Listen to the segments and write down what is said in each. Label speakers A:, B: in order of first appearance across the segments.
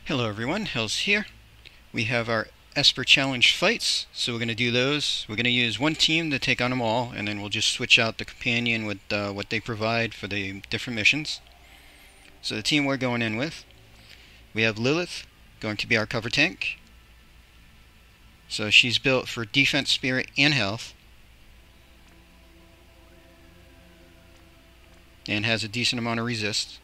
A: Hello everyone, Hells here. We have our Esper Challenge fights, so we're going to do those. We're going to use one team to take on them all, and then we'll just switch out the companion with what they provide for the different missions. So the team we're going in with, we have Lilith, going to be our cover tank. So she's built for defense, spirit, and health, and has a decent amount of resist.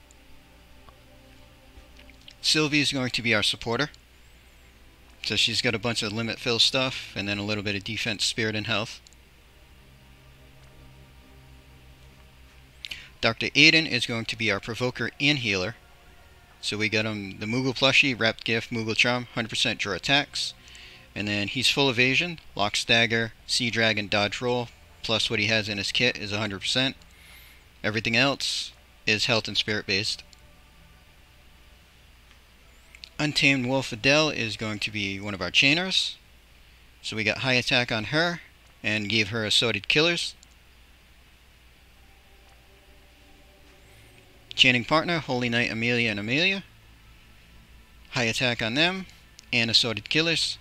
A: Sylvie is going to be our supporter. So she's got a bunch of limit fill stuff, and then a little bit of defense, spirit, and health. Dr. Odin is going to be our provoker and healer. So we got him the Moogle plushie, Wrapped Gift, Moogle Charm, 100% draw attacks. And then he's full evasion, lock stagger, sea dragon, dodge roll, plus what he has in his kit is 100%. Everything else is health and spirit based. Untamed Wolf Adele is going to be one of our chainers. So we got high attack on her and gave her assorted killers. Chaining partner, Holy Knight Amelia and Amelia. High attack on them and assorted killers.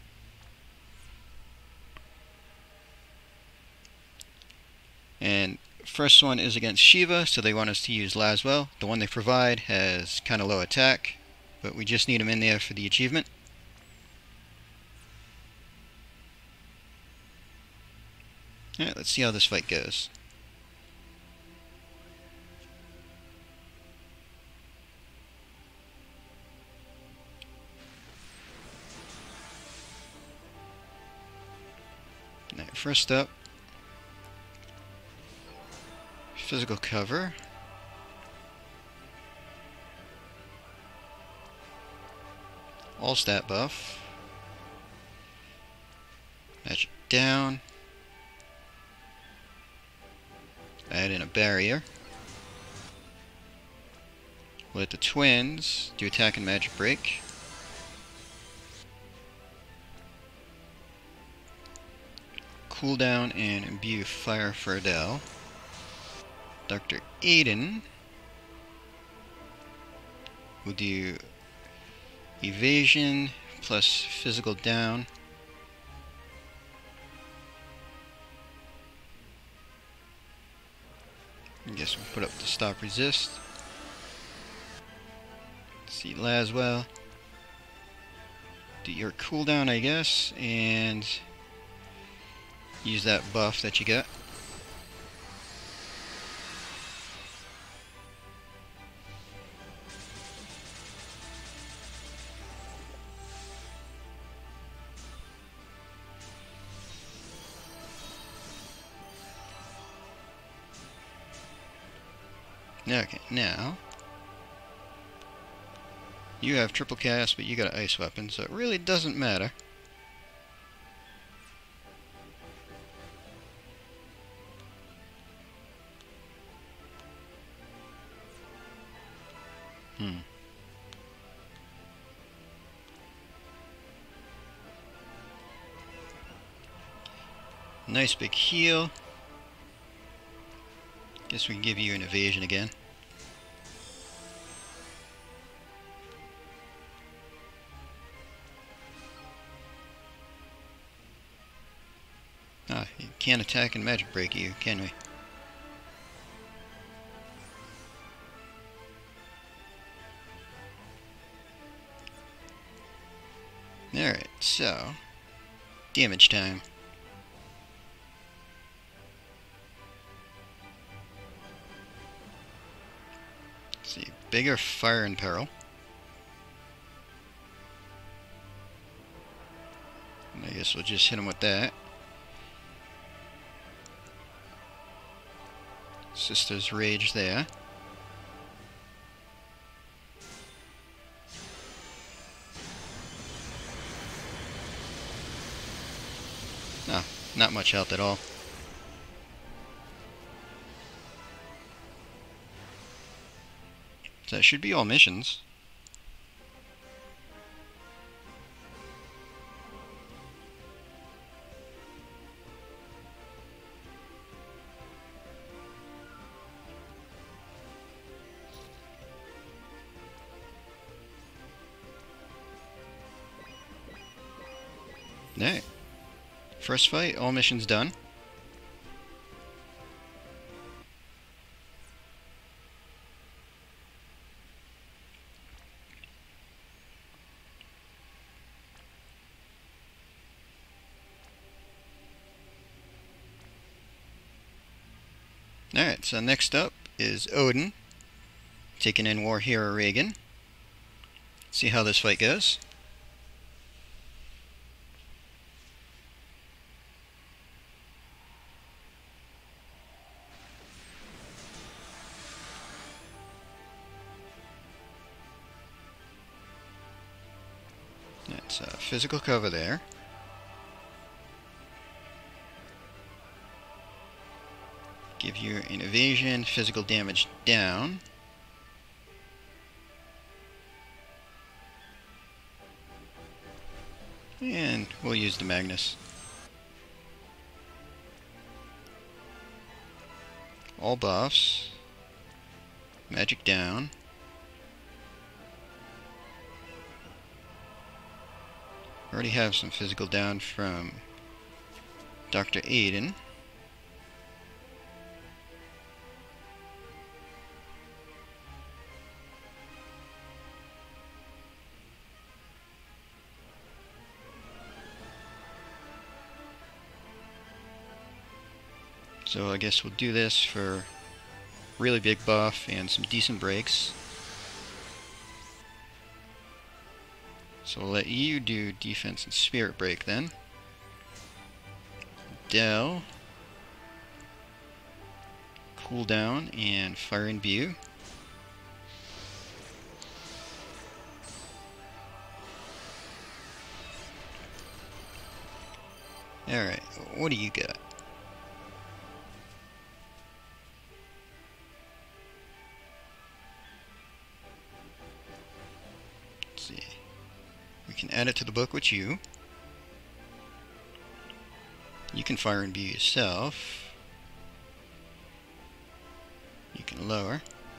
A: And first one is against Shiva, so they want us to use Laswell. The one they provide has kind of low attack, but we just need him in there for the achievement. Alright, let's see how this fight goes. Alright, first up, physical cover. All stat buff. Magic down. Add in a barrier. Let the twins do attack and magic break. Cooldown and imbue fire for Adele. Dr. Odin will do evasion plus physical down. I guess we'll put up the stop resist. Let's see, Laswell. Do your cooldown, I guess, and use that buff that you got. Okay, now you have triple cast, but you got an ice weapon, so it really doesn't matter. Nice big heal. Guess we can give you an evasion again. Ah, you can't attack and magic break you, can we? Alright, so damage time. Let's see, bigger fire and peril. And I guess we'll just hit him with that. Sister's Rage there. Oh, not much health at all. So that should be all missions. Alright. First fight, all missions done. Alright, so next up is Odin, taking in War Hero Reagan. See how this fight goes. That's a physical cover there. Give you an evasion, physical damage down. And we'll use the Magnus. All buffs. Magic down. Already have some physical down from Dr. Odin. So I guess we'll do this for really big buff and some decent breaks. So we'll let you do defense and spirit break then. Dell, cooldown, and fire and imbue. Alright, what do you got? Let's see. We can add it to the book with you. You can fire and imbue yourself. You can lower.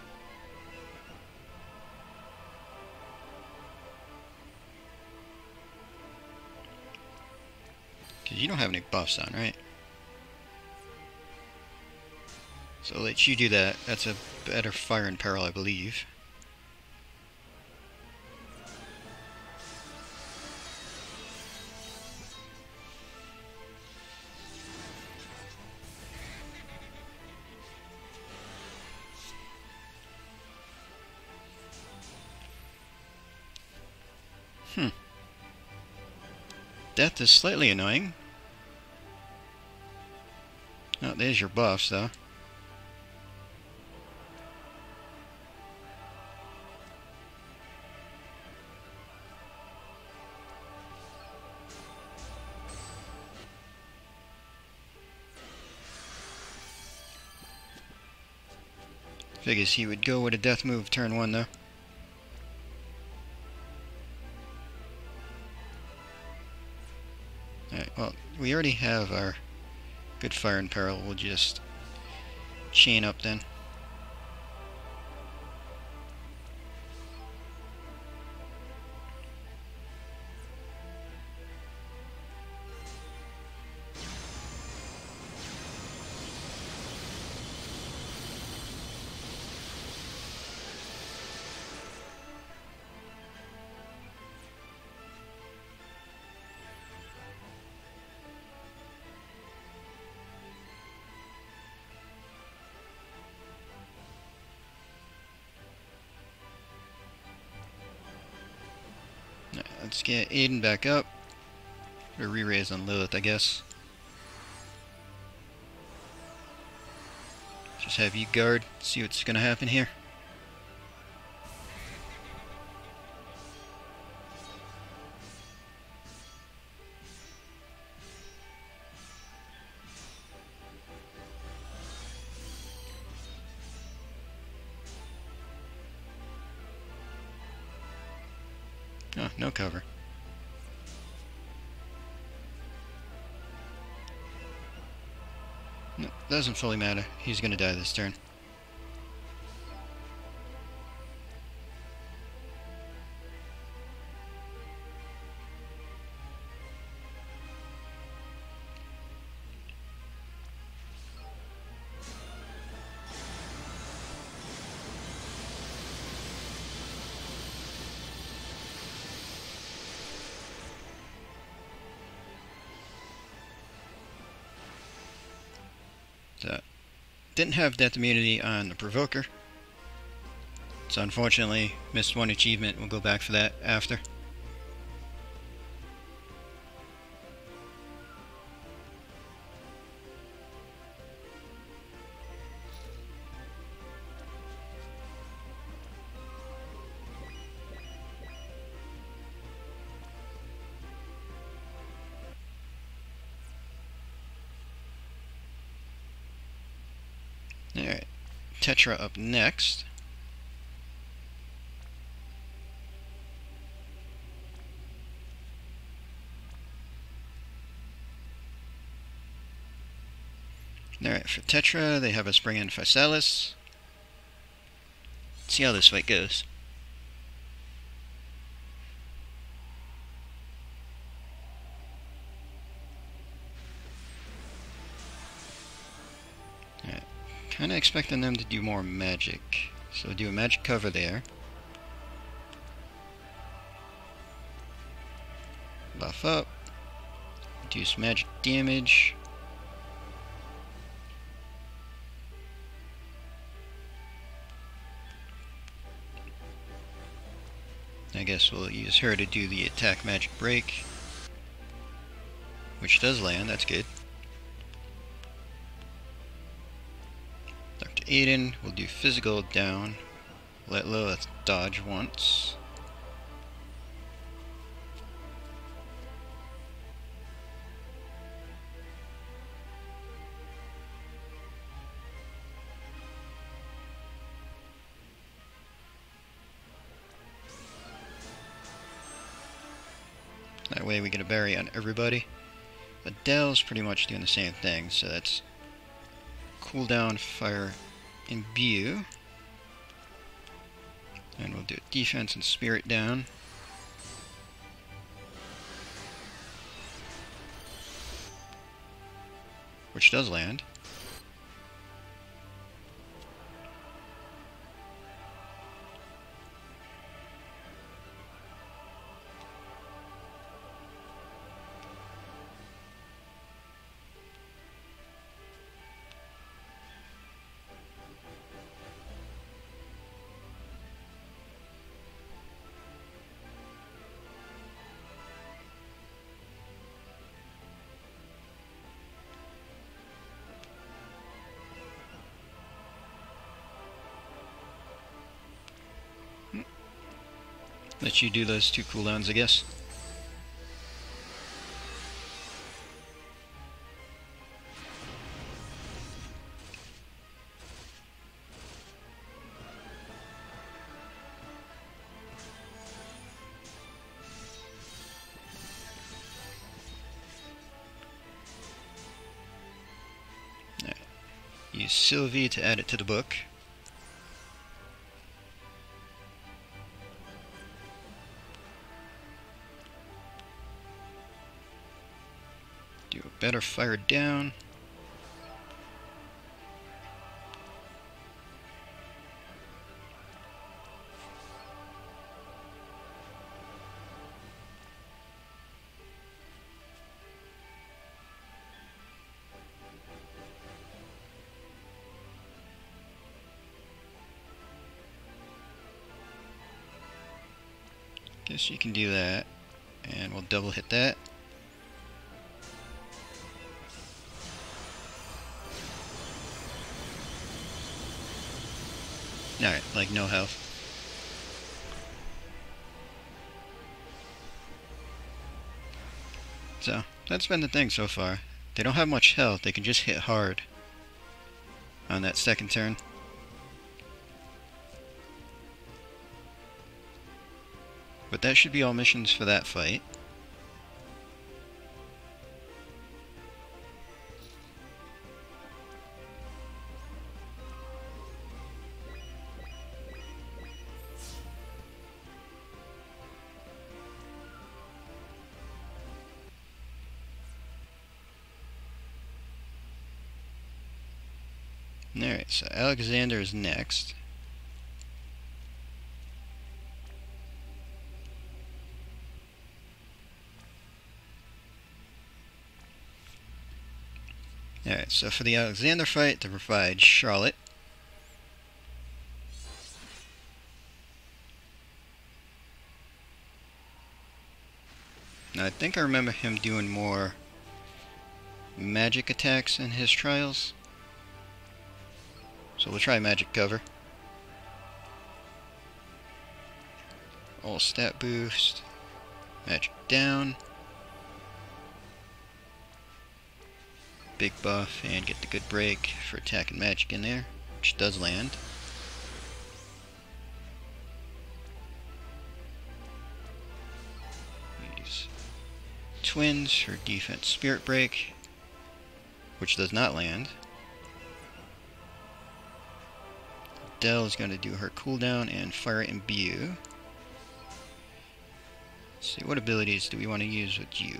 A: Because you don't have any buffs on, right? So I'll let you do that. That's a better fire and peril, I believe. Death is slightly annoying. Oh, there's your buffs, though. Figures he would go with a death move turn 1, though. Alright, well, we already have our good fire and peril. We'll just chain up then. Let's get Aiden back up. Or re-raise on Lilith, I guess. Just have you guard, see what's gonna happen here. Oh, no cover. No, doesn't fully matter. He's gonna die this turn. Didn't have death immunity on the Provoker, so unfortunately missed one achievement. We'll go back for that after. Alright, Tetra up next. Alright, for Tetra, they have us bring in Physalis. See how this fight goes. Alright, kinda expecting them to do more magic. So do a magic cover there. Buff up. Reduce magic damage. I guess we'll use her to do the attack magic break, which does land, that's good. Dr. Odin will do physical down. Let Lilith dodge once. That way we get a berry on everybody. Adele's pretty much doing the same thing, so that's cooldown, fire, imbue. And we'll do defense and spirit down. Which does land. Let you do those 2 cooldowns, I guess. Right. Use Sylvie to add it to the book. Do a better fire down. Guess you can do that, and we'll double hit that. Alright, like no health. So, that's been the thing so far. They don't have much health, they can just hit hard on that second turn. But that should be all missions for that fight. Alright, so Alexander is next. Alright, so for the Alexander fight, to provide Charlotte. Now I think I remember him doing more magic attacks in his trials. So we'll try magic cover. All stat boost. Magic down. Big buff and get the good break for attack and magic in there, which does land. Use twins for defense spirit break, which does not land. Adele is going to do her cooldown and fire imbue. Let's see, what abilities do we want to use with you?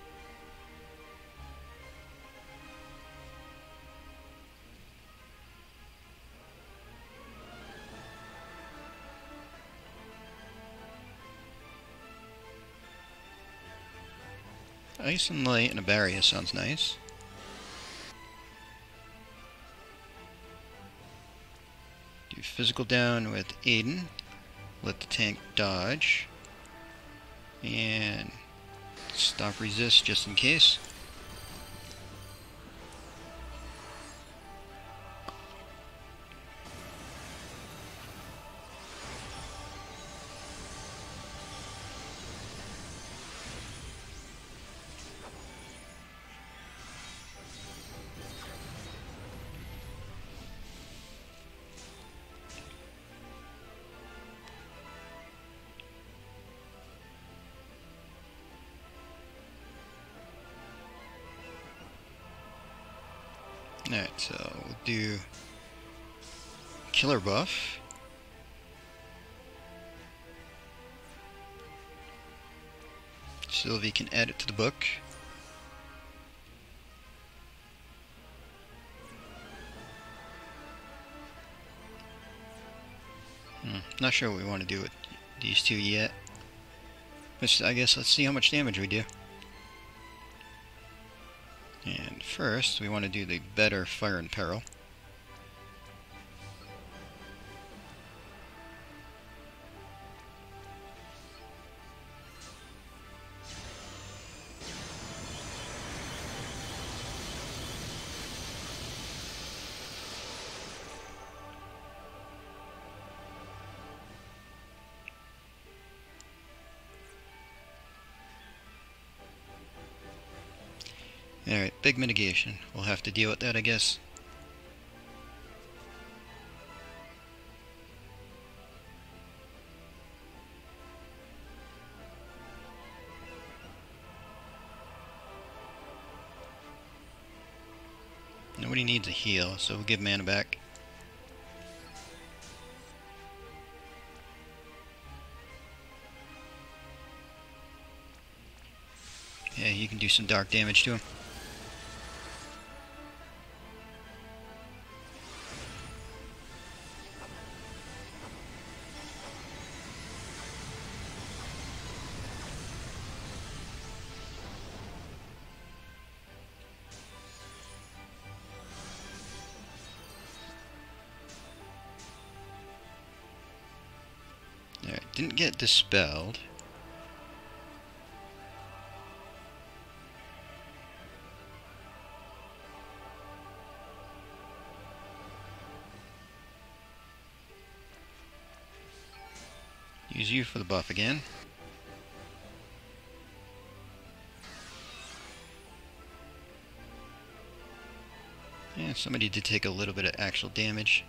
A: Ice and Light and a barrier sounds nice. Do physical down with Odin. Let the tank dodge. And stop resist just in case. Alright, so we'll do killer buff. Sylvie can add it to the book. Not sure what we want to do with these two yet. I guess let's see how much damage we do. And first, we want to do the better Fire and Peril. Alright, big mitigation. We'll have to deal with that, I guess. Nobody needs a heal, so we'll give mana back. Yeah, you can do some dark damage to him. Alright, didn't get dispelled. Use you for the buff again. Yeah, somebody did take a little bit of actual damage.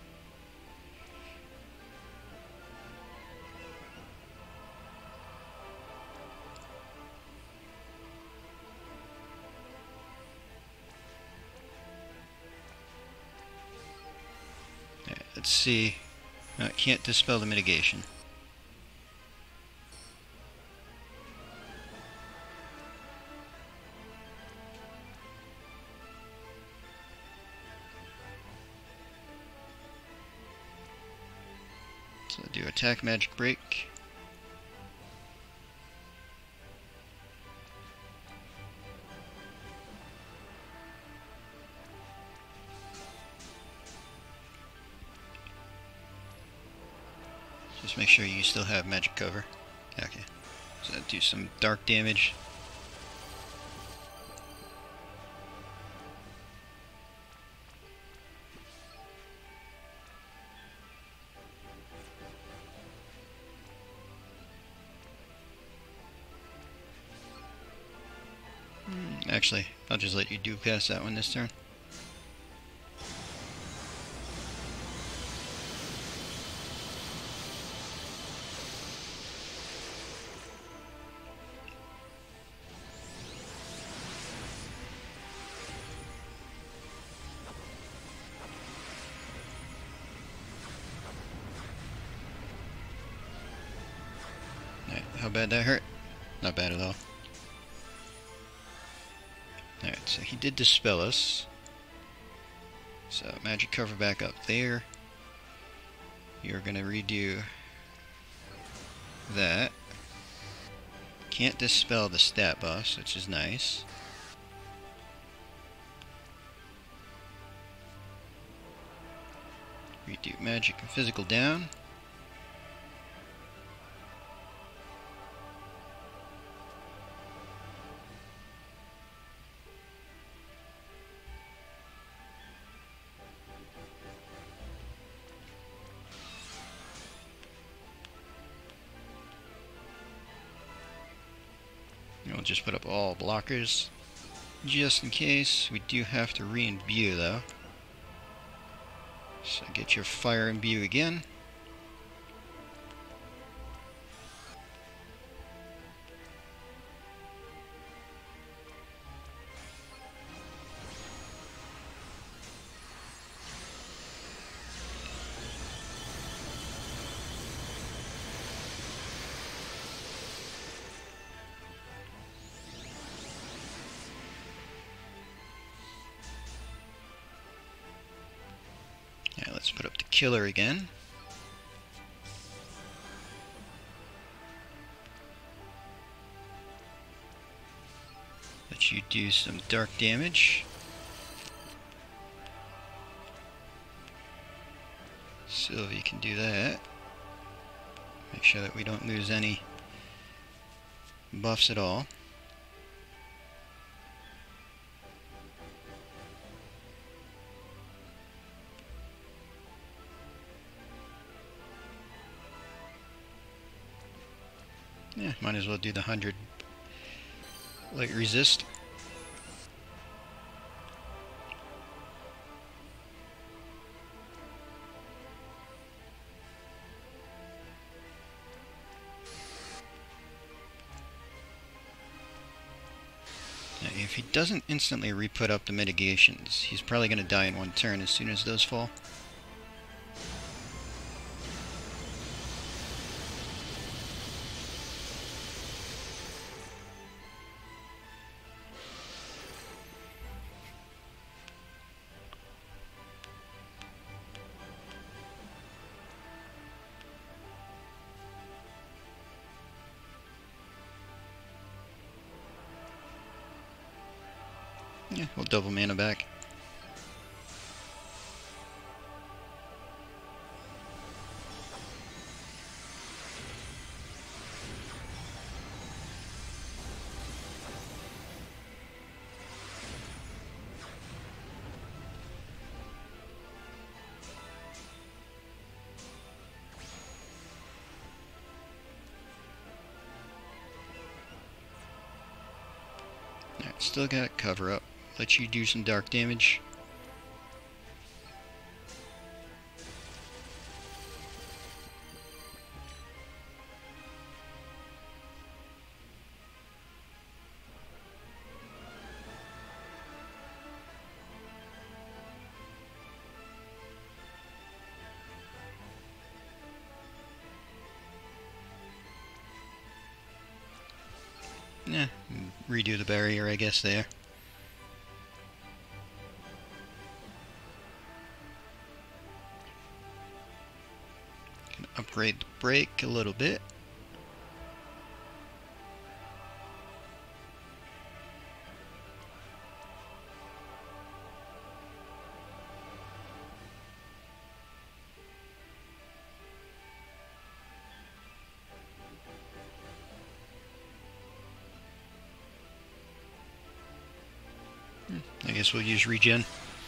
A: Alright, let's see. No, it can't dispel the mitigation. So do attack magic break. Just make sure you still have magic cover. Okay. So do some dark damage. Actually, I'll just let you do past that one this turn. Alright, how bad that hurt? Not bad at all. Alright, so he did dispel us. So magic cover back up there. You're gonna redo that. Can't dispel the stat buffs, which is nice. Redo magic and physical down. We'll just put up all blockers, just in case. We do have to re-imbue though. So get your fire imbue again. Now let's put up the killer again. Let you do some dark damage. Sylvie can do that. Make sure that we don't lose any buffs at all. Yeah, might as well do the 100 light resist. Now, if he doesn't instantly re-put up the mitigations, he's probably going to die in one turn as soon as those fall. Yeah, we'll double mana back. Alright, still got cover up. Let you do some dark damage. Yeah, redo the barrier, I guess, there. Can upgrade the break a little bit. I guess we'll use regen.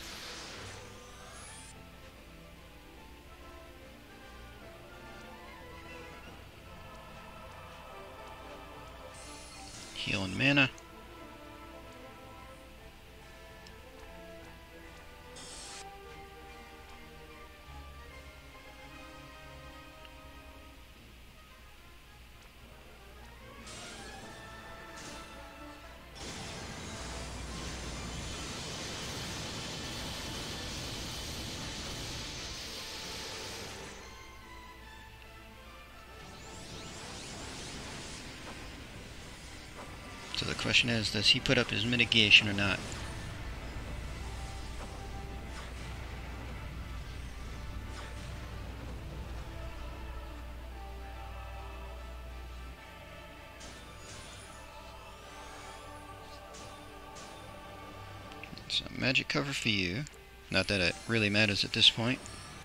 A: Healing mana. So the question is, does he put up his mitigation or not? So magic cover for you. Not that it really matters at this point.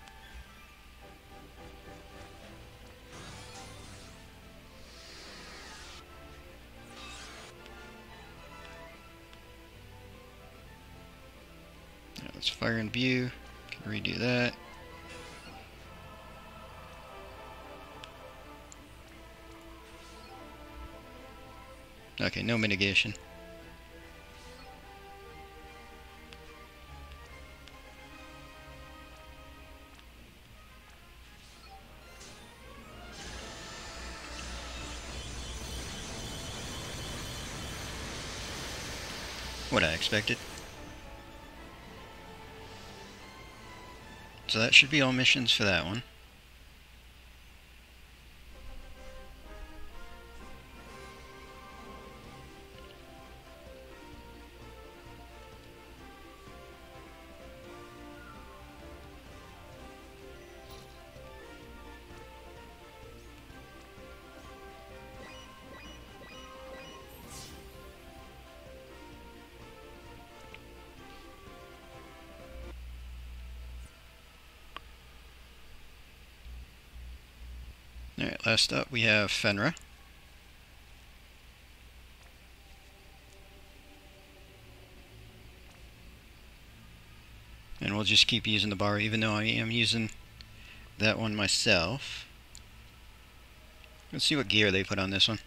A: Let's fire and view. Can redo that. Okay, no mitigation. What I expected. So that should be all missions for that one. Alright, last up we have Fenra. And we'll just keep using the bar, even though I am using that one myself. Let's see what gear they put on this one.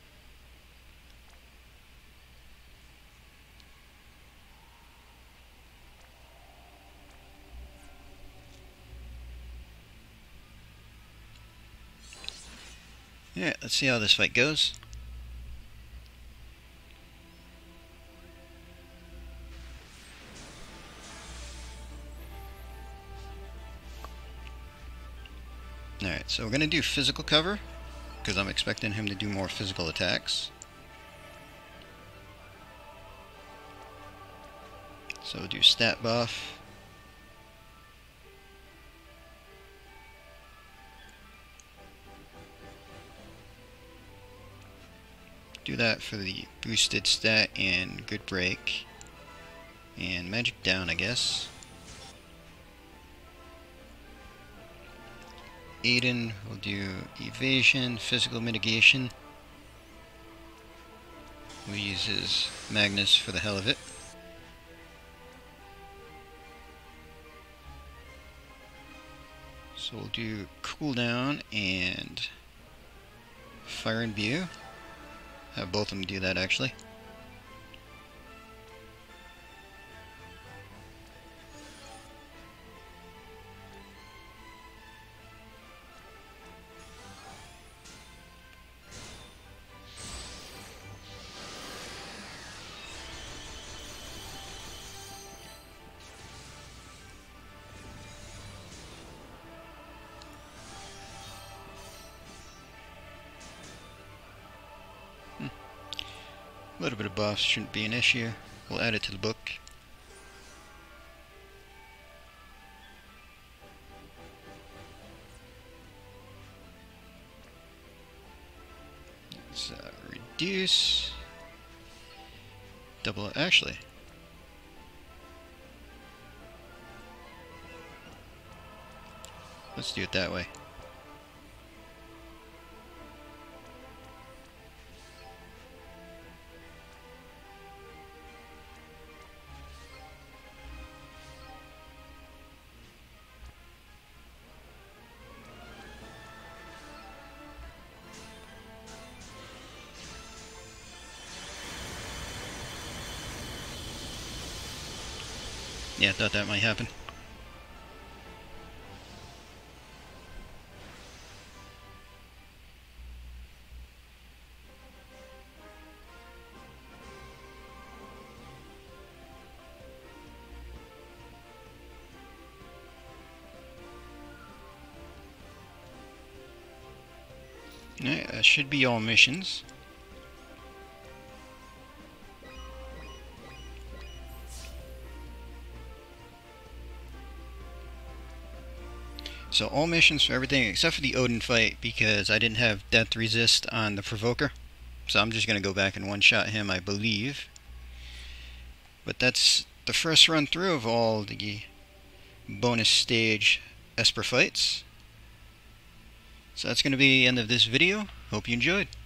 A: Alright, let's see how this fight goes. Alright, so we're going to do physical cover, because I'm expecting him to do more physical attacks. So we'll do stat buff. Do that for the boosted stat and good break. And magic down, I guess. Odin will do evasion, physical mitigation. We'll use his Magnus for the hell of it. So we'll do cooldown and fire and view. Have both of them do that actually. A little bit of buffs shouldn't be an issue. We'll add it to the book. Let's reduce. Double, actually. Let's do it that way. Yeah, I thought that might happen. Alright, that should be all missions. So all missions for everything except for the Odin fight, because I didn't have death resist on the provoker. So I'm just going to go back and one-shot him, I believe. But that's the first run through of all the bonus stage Esper fights. So that's going to be the end of this video. Hope you enjoyed.